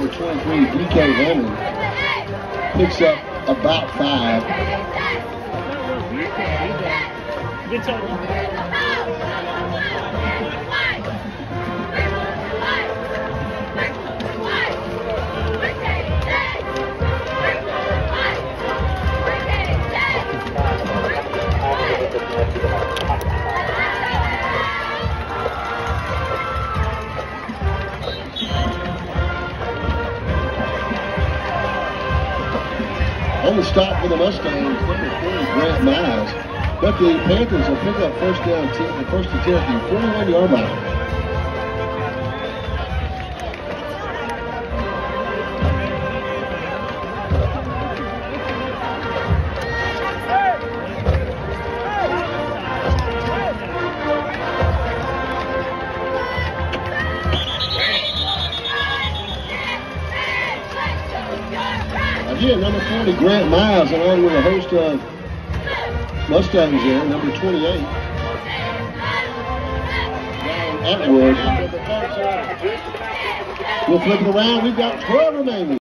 number 23, DK Hammond, picks up about 5. Good time. On the stop for the Mustangs, number 3, Grant Miles. But the Panthers will pick up first and 10 at the 41-yard line. Again, number 40, Grant Miles, along with a host of Mustangs there, number 28, Atwood. We'll flip it around. We've got 12 remaining.